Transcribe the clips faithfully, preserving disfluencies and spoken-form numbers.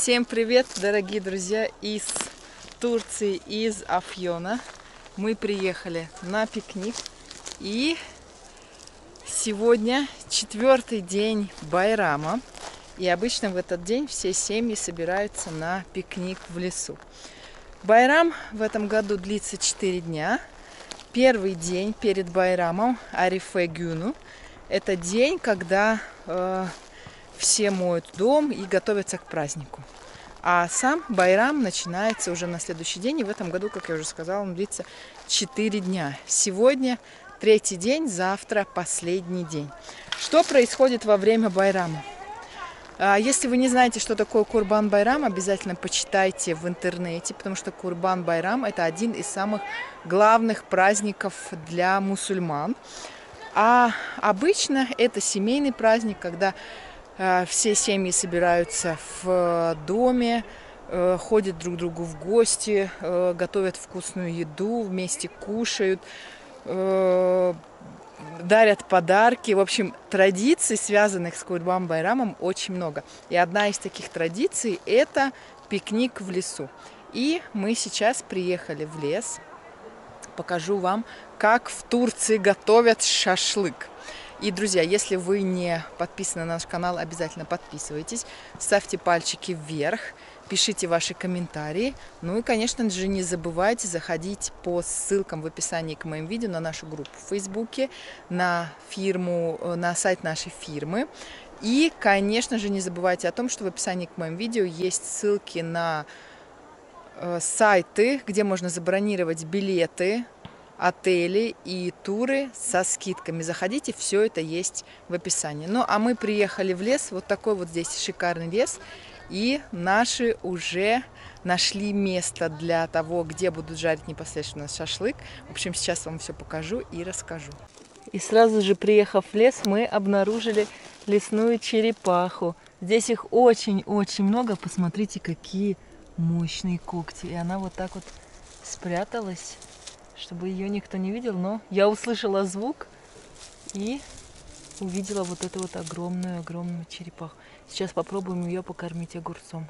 Всем привет, дорогие друзья, из Турции, из Афьона. Мы приехали на пикник, и сегодня четвертый день Байрама. И обычно в этот день все семьи собираются на пикник в лесу. Байрам в этом году длится четыре дня. Первый день перед Байрамом, Арифе Гюну, это день, когда э, все моют дом и готовятся к празднику. А сам Байрам начинается уже на следующий день. И в этом году, как я уже сказала, он длится четыре дня. Сегодня третий день, завтра последний день. Что происходит во время Байрама? Если вы не знаете, что такое Курбан Байрам, обязательно почитайте в интернете, потому что Курбан Байрам – это один из самых главных праздников для мусульман. А обычно это семейный праздник, когда э, все семьи собираются в доме, э, ходят друг к другу в гости, э, готовят вкусную еду, вместе кушают, э, дарят подарки. В общем, традиций, связанных с Курбан Байрамом, очень много. И одна из таких традиций – это пикник в лесу. И мы сейчас приехали в лес. Покажу вам, как в Турции готовят шашлык. И, друзья, если вы не подписаны на наш канал, обязательно подписывайтесь, ставьте пальчики вверх, пишите ваши комментарии. Ну и, конечно же, не забывайте заходить по ссылкам в описании к моим видео на нашу группу в Фейсбуке, на фирму, на сайт нашей фирмы. И, конечно же, не забывайте о том, что в описании к моим видео есть ссылки на э, сайты, где можно забронировать билеты, отели и туры со скидками. Заходите, все это есть в описании. Ну, а мы приехали в лес, вот такой вот здесь шикарный лес. И наши уже нашли место для того, где будут жарить непосредственно шашлык. В общем, сейчас вам все покажу и расскажу. И сразу же, приехав в лес, мы обнаружили лесную черепаху. Здесь их очень-очень много. Посмотрите, какие мощные когти. И она вот так вот спряталась, чтобы ее никто не видел. Но я услышала звук и увидела вот эту вот огромную-огромную черепаху. Сейчас попробуем ее покормить огурцом.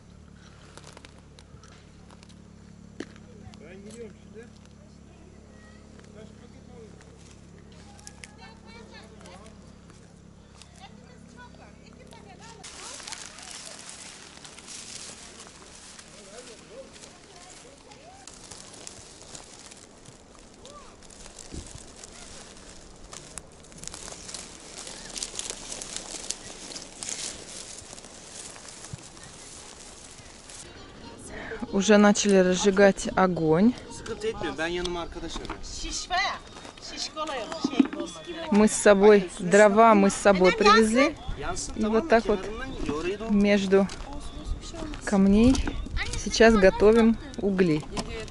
Уже начали разжигать огонь. Мы с собой дрова мы с собой привезли. И вот так вот между камней сейчас готовим угли.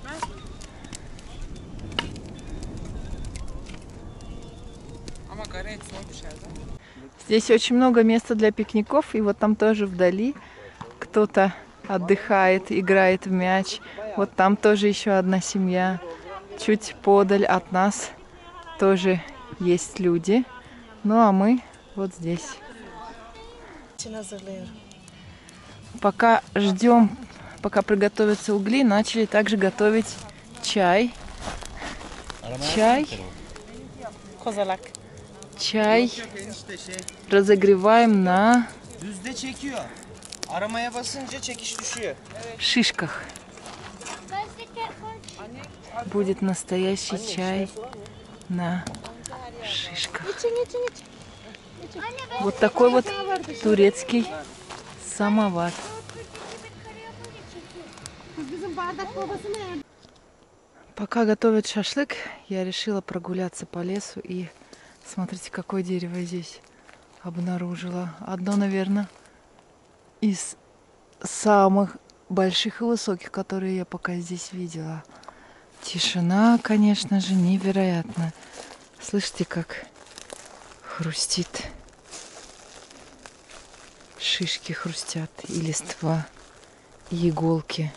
Здесь очень много места для пикников. И вот там тоже вдали кто-то отдыхает, играет в мяч. Вот там тоже еще одна семья. Чуть подаль от нас тоже есть люди. Ну а мы вот здесь. Пока ждем, пока приготовятся угли, начали также готовить чай. Чай. Чай разогреваем на шишках. Будет настоящий чай на шишках. Вот такой вот турецкий самовар. Пока готовят шашлык, я решила прогуляться по лесу. И смотрите, какое дерево здесь обнаружила. Одно, наверное, из самых больших и высоких, которые я пока здесь видела. Тишина, конечно же, невероятная. Слышите, как хрустит. Шишки хрустят, и листва, и иголки.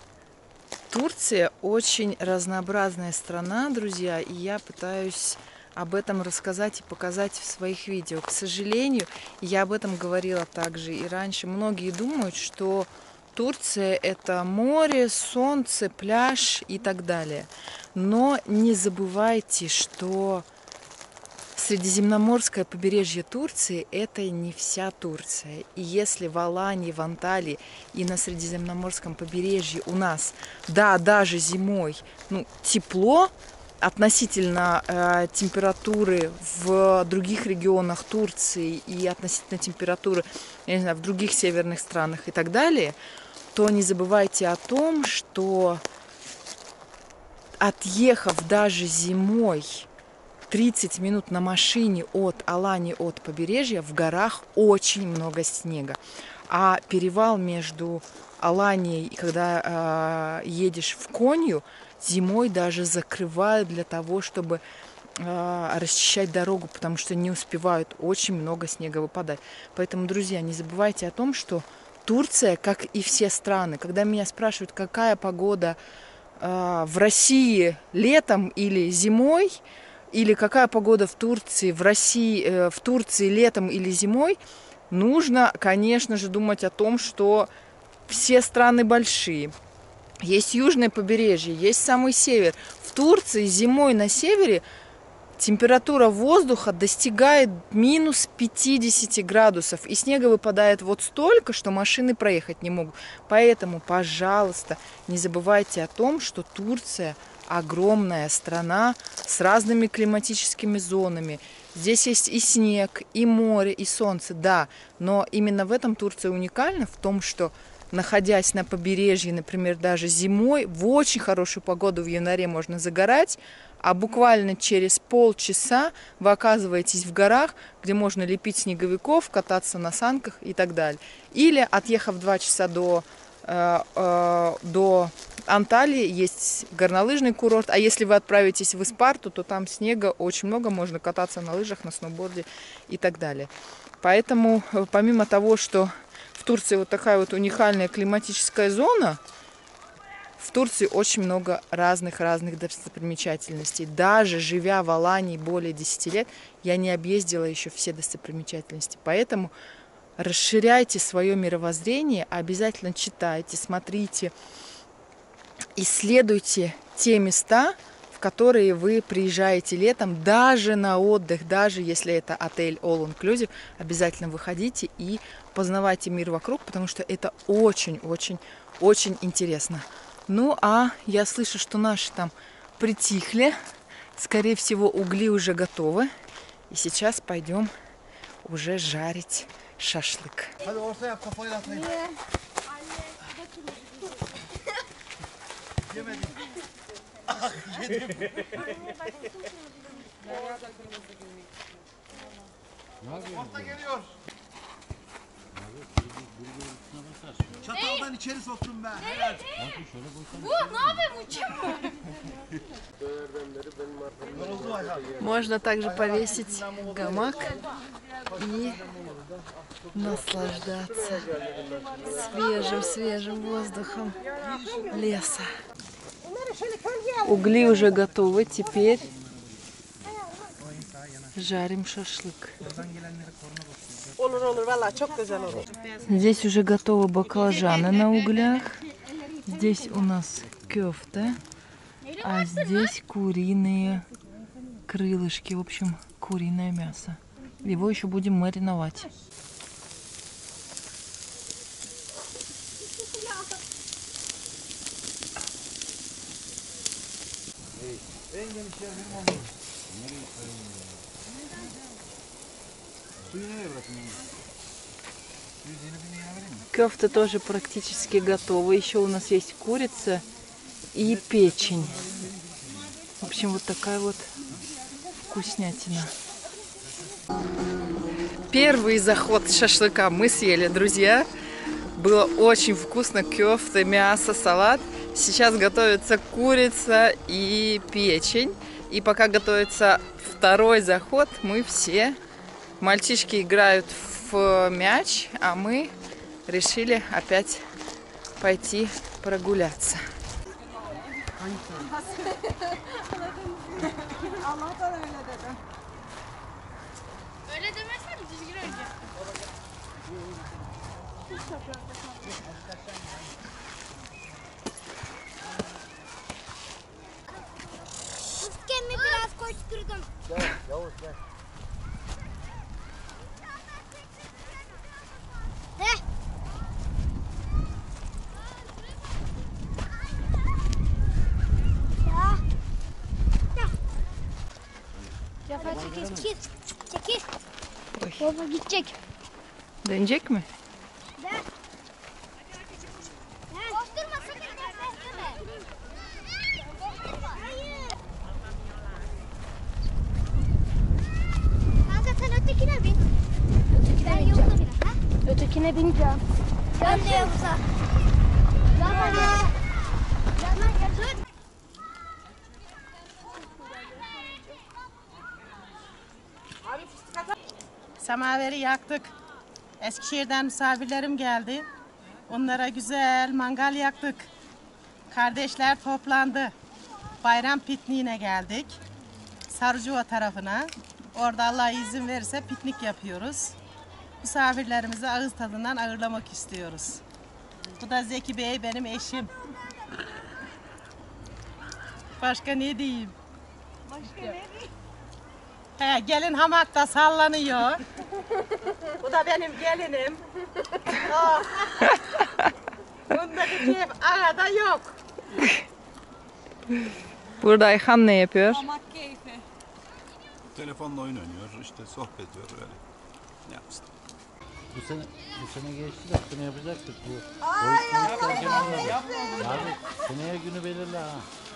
Турция очень разнообразная страна, друзья, и я пытаюсь об этом рассказать и показать в своих видео. К сожалению, я об этом говорила также и раньше. Многие думают, что Турция – это море, солнце, пляж и так далее. Но не забывайте, что Средиземноморское побережье Турции – это не вся Турция. И если в Алании, в Анталии и на Средиземноморском побережье у нас, да, даже зимой, ну, тепло, относительно э, температуры в других регионах Турции и относительно температуры, я не знаю, в других северных странах и так далее, то не забывайте о том, что отъехав даже зимой тридцать минут на машине от Алании, от побережья, в горах очень много снега. А перевал между Аланией, когда э, едешь в Конью, зимой даже закрывают для того, чтобы э, расчищать дорогу, потому что не успевают, очень много снега выпадать. Поэтому, друзья, не забывайте о том, что Турция, как и все страны, когда меня спрашивают, какая погода э, в России летом или зимой, или какая погода в Турции, в России, э, в Турции летом или зимой, нужно, конечно же, думать о том, что все страны большие. Есть южное побережье, есть самый север. В Турции зимой на севере температура воздуха достигает минус пятидесяти градусов. И снега выпадает вот столько, что машины проехать не могут. Поэтому, пожалуйста, не забывайте о том, что Турция огромная страна с разными климатическими зонами. Здесь есть и снег, и море, и солнце, да. Но именно в этом Турция уникальна, в том, что находясь на побережье, например, даже зимой, в очень хорошую погоду в январе можно загорать, а буквально через полчаса вы оказываетесь в горах, где можно лепить снеговиков, кататься на санках и так далее. Или, отъехав два часа до, э, э, до Анталии, есть горнолыжный курорт, а если вы отправитесь в Испарту, то там снега очень много, можно кататься на лыжах, на сноуборде и так далее. Поэтому, помимо того, что в Турции вот такая вот уникальная климатическая зона, в Турции очень много разных-разных достопримечательностей. Даже живя в Алании более десяти лет, я не объездила еще все достопримечательности. Поэтому расширяйте свое мировоззрение, обязательно читайте, смотрите, исследуйте те места, в которые вы приезжаете летом, даже на отдых, даже если это отель all inclusive, обязательно выходите и познавайте мир вокруг, потому что это очень-очень-очень интересно. Ну, а я слышу, что наши там притихли. Скорее всего, угли уже готовы. И сейчас пойдем уже жарить шашлык. Çataldan içeri soktum ben. Helal. Bu ne yapayım uçuyor mu? Можно также повесить гамак и наслаждаться свежим-свежим воздухом леса. Угли уже готовы, теперь жарим шашлык. Здесь уже готовы баклажаны на углях. Здесь у нас кёфта, а здесь куриные крылышки, в общем, куриное мясо. Его еще будем мариновать. Кёфта тоже практически готова. Еще у нас есть курица и печень. В общем, вот такая вот вкуснятина. Первый заход шашлыка мы съели, друзья. Было очень вкусно. Кёфта, мясо, салат. Сейчас готовится курица и печень. И пока готовится второй заход, мы все, мальчишки играют в мяч, а мы решили опять пойти прогуляться. Allah'tan öyle dedim. Öyle demezsen düzgün önce. Fıskemi biraz koşturdum. Gel Yavuz gel. Heh. Ya. Ya. Cafer çekil çekil. Çekil. Baba gidecek. Dönecek mi? Gel. Gel. Koşturma sakın. Koşturma. Hayır. Kanka sen ötekine bin. Ötekine ben Yavuz'a bin. Ha? Ötekine bineceğim. Ben de Yavuz'a. Zaman ya. Zaman ya. Dur. Samaveri yaktık. Eskişehir'den misafirlerim geldi. Onlara güzel mangal yaktık. Kardeşler toplandı. Bayram pikniğine geldik. Sarıcıova tarafına. Orada Allah izin verirse piknik yapıyoruz. Misafirlerimizi ağız tadından ağırlamak istiyoruz. Bu da Zeki Bey benim eşim. Başka ne diyeyim? Başka ne diyeyim? He, gelin hamakta sallanıyor. Bu da benim gelinim. Oh. Bundaki keyif arada yok. Burada Ayhan ne yapıyor? Telefonla oyun oynuyor, işte sohbet ediyor öyle. Ne yapsın? Bu sene, bu sene geçti de bunu yapacaktık bu. Ay Abi seneye günü belirle ha.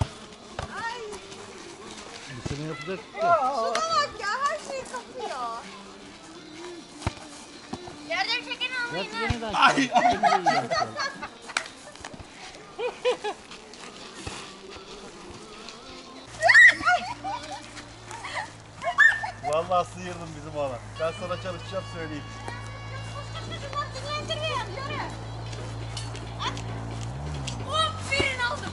Bu sene yapacaktık da. Yerden çeken almayın. Gerçi yeniden ay, Vallahi sıyırdım bizim oğlan. Ben sana çalışacağım söyleyeyim. Birini aldım.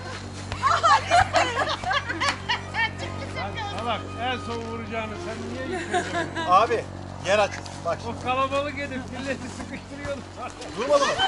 Bak en son vuracağını sen niye yıkıyorsun? Abi yer aç. Bak O kalabalık edip milleti sıkıştırıyordun. durmadı mı?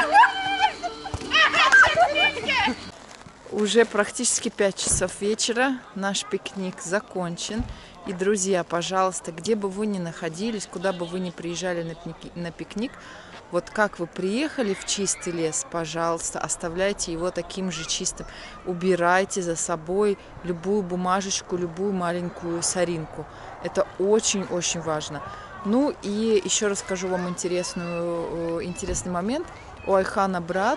Уже практически пять часов вечера, наш пикник закончен. И, друзья, пожалуйста, где бы вы ни находились, куда бы вы ни приезжали на пикник, на пикник, вот как вы приехали в чистый лес, пожалуйста, оставляйте его таким же чистым. Убирайте за собой любую бумажечку, любую маленькую соринку. Это очень-очень важно. Ну и еще расскажу вам интересную, интересный момент. У Айхана брат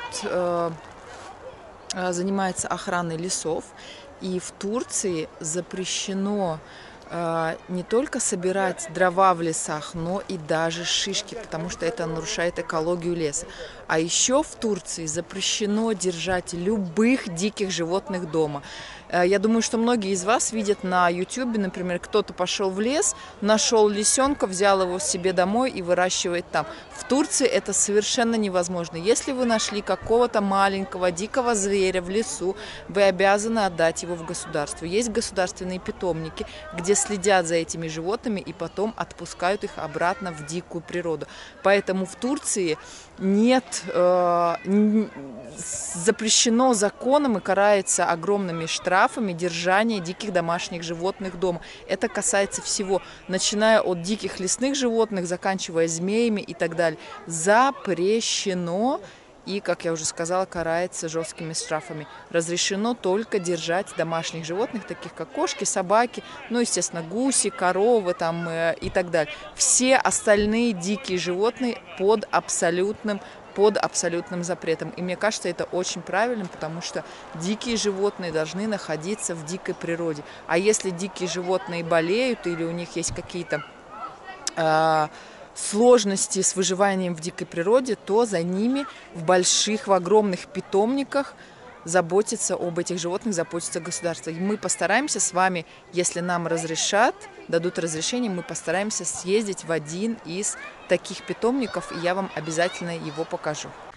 занимается охраной лесов, и в Турции запрещено э, не только собирать дрова в лесах, но и даже шишки, потому что это нарушает экологию леса. А еще в Турции запрещено держать любых диких животных дома. Э, я думаю, что многие из вас видят на ютубе, например, кто-то пошел в лес, нашел лисенка, взял его себе домой и выращивает там. В Турции это совершенно невозможно. Если вы нашли какого-то маленького дикого зверя в лесу, вы обязаны отдать его в государство. Есть государственные питомники, где следят за этими животными и потом отпускают их обратно в дикую природу. Поэтому в Турции нет, э, запрещено законом и карается огромными штрафами держание диких домашних животных дома. Это касается всего, начиная от диких лесных животных, заканчивая змеями и так далее. Запрещено и, как я уже сказала, карается жесткими штрафами. Разрешено только держать домашних животных, таких как кошки, собаки, ну, естественно, гуси, коровы там, э, и так далее. Все остальные дикие животные под абсолютным под абсолютным запретом. И мне кажется, это очень правильно, потому что дикие животные должны находиться в дикой природе. А если дикие животные болеют или у них есть какие-то э, сложности с выживанием в дикой природе, то за ними в больших, в огромных питомниках заботиться об этих животных, заботиться государство. И мы постараемся с вами, если нам разрешат, дадут разрешение, мы постараемся съездить в один из таких питомников, и я вам обязательно его покажу.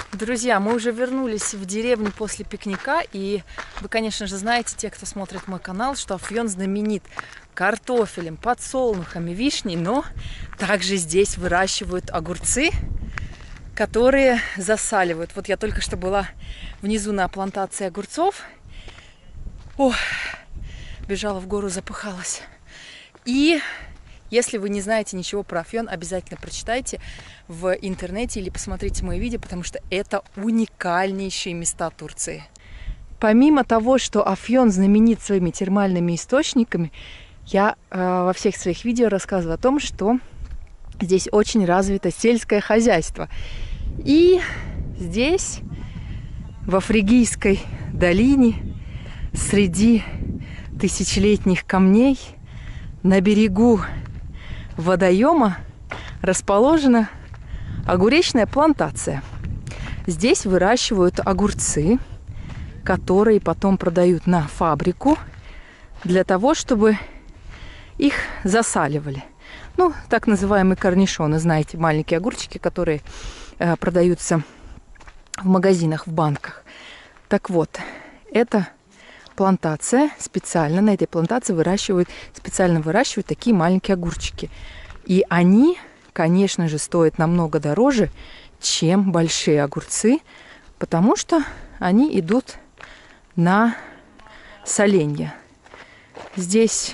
Друзья, мы уже вернулись в деревню после пикника, и вы, конечно же, знаете, те, кто смотрит мой канал, что Афьон знаменит картофелем, подсолнухами, вишней, но также здесь выращивают огурцы, которые засаливают. Вот я только что была внизу на плантации огурцов. Ох, бежала в гору, запыхалась. И если вы не знаете ничего про Афьон, обязательно прочитайте в интернете или посмотрите мои видео, потому что это уникальнейшие места Турции. Помимо того, что Афьон знаменит своими термальными источниками, я э, во всех своих видео рассказываю о том, что здесь очень развито сельское хозяйство. И здесь, во Фригийской долине, среди тысячелетних камней, на берегу водоема расположена огуречная плантация. Здесь выращивают огурцы, которые потом продают на фабрику для того, чтобы их засаливали. Ну, так называемые корнишоны, знаете, маленькие огурчики, которые э, продаются в магазинах, в банках. Так вот, это плантация, специально на этой плантации выращивают, специально выращивают такие маленькие огурчики. И они, конечно же, стоят намного дороже, чем большие огурцы, потому что они идут на соленье. Здесь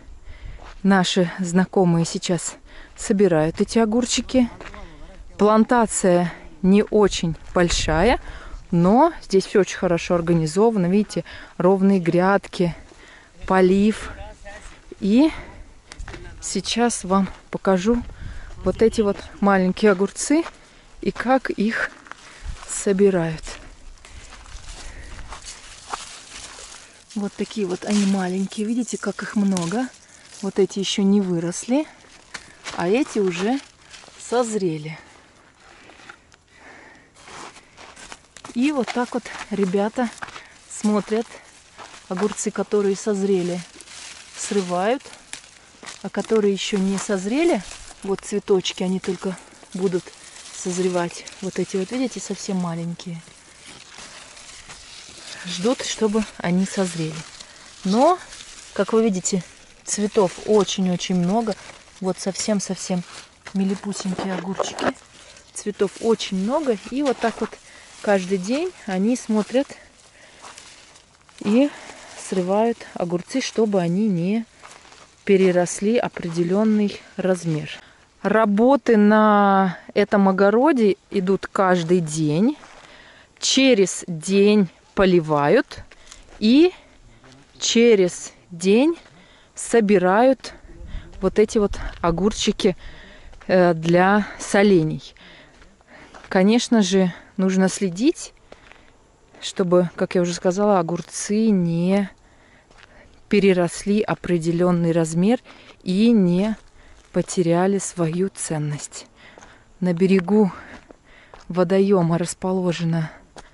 наши знакомые сейчас собирают эти огурчики. Плантация не очень большая, но здесь все очень хорошо организовано. Видите, ровные грядки, полив. И сейчас вам покажу вот эти вот маленькие огурцы и как их собирают. Вот такие вот они маленькие. Видите, как их много. Вот эти еще не выросли, а эти уже созрели. И вот так вот ребята смотрят огурцы, которые созрели, срывают, а которые еще не созрели, вот цветочки, они только будут созревать. Вот эти вот, видите, совсем маленькие. Ждут, чтобы они созрели. Но, как вы видите, цветов очень-очень много. Вот совсем-совсем милипусенькие огурчики. Цветов очень много. И вот так вот каждый день они смотрят и срывают огурцы, чтобы они не переросли определенный размер. Работы на этом огороде идут каждый день. Через день поливают и через день собирают вот эти вот огурчики для солений. Конечно же, нужно следить, чтобы, как я уже сказала, огурцы не переросли определенный размер и не потеряли свою ценность. На берегу водоема расположена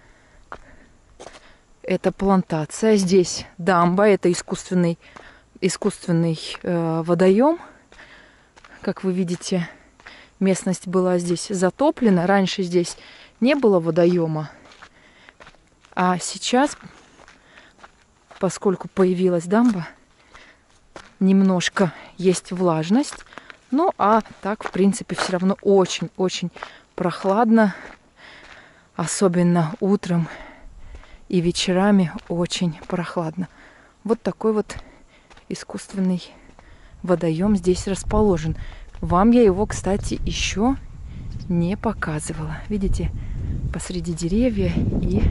эта плантация. Здесь дамба, это искусственный, искусственный э, водоем. Как вы видите, местность была здесь затоплена. Раньше здесь не было водоема, а сейчас, поскольку появилась дамба, немножко есть влажность. Ну, а так, в принципе, все равно очень-очень прохладно, особенно утром и вечерами очень прохладно. Вот такой вот искусственный водоем здесь расположен. Вам я его, кстати, еще не показывала. Видите, посреди деревья и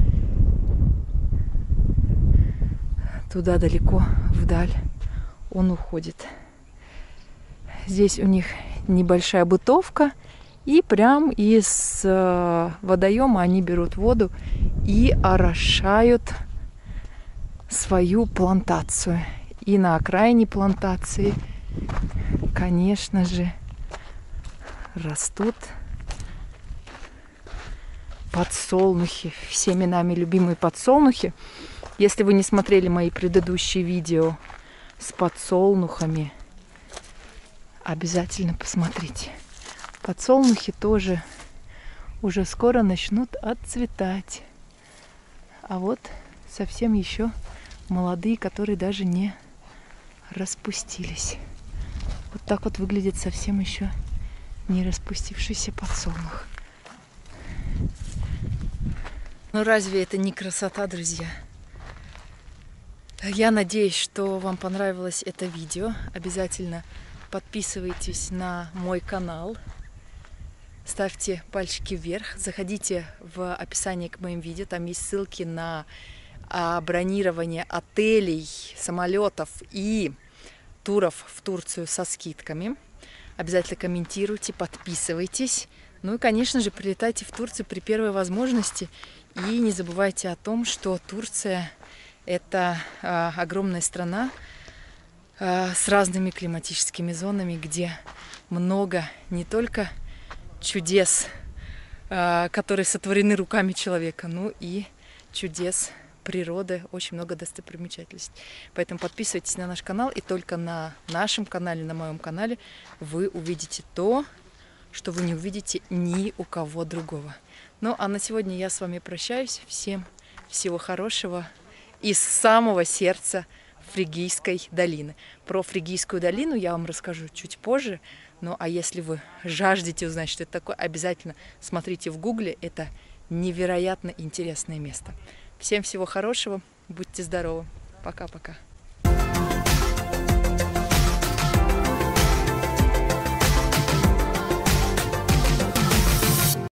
туда далеко вдаль он уходит. Здесь у них небольшая бытовка, и прям из водоема они берут воду и орошают свою плантацию. И на окраине плантации, конечно же, растут подсолнухи, всеми нами любимые подсолнухи. Если вы не смотрели мои предыдущие видео с подсолнухами, обязательно посмотрите. Подсолнухи тоже уже скоро начнут отцветать. А вот совсем еще молодые, которые даже не распустились. Вот так вот выглядит совсем еще не распустившийся подсолнух. Ну разве это не красота, друзья? Я надеюсь, что вам понравилось это видео. Обязательно подписывайтесь на мой канал. Ставьте пальчики вверх. Заходите в описание к моим видео. Там есть ссылки на бронирование отелей, самолетов и туров в Турцию со скидками. Обязательно комментируйте, подписывайтесь. Ну и, конечно же, прилетайте в Турцию при первой возможности. И не забывайте о том, что Турция – это э, огромная страна э, с разными климатическими зонами, где много не только чудес, э, которые сотворены руками человека, но и чудес природы, очень много достопримечательностей. Поэтому подписывайтесь на наш канал, и только на нашем канале, на моем канале вы увидите то, что вы не увидите ни у кого другого. Ну а на сегодня я с вами прощаюсь. Всем всего хорошего из самого сердца Фригийской долины. Про Фригийскую долину я вам расскажу чуть позже. Ну а если вы жаждете узнать, что это такое, обязательно смотрите в гугле. Это невероятно интересное место. Всем всего хорошего. Будьте здоровы. Пока-пока.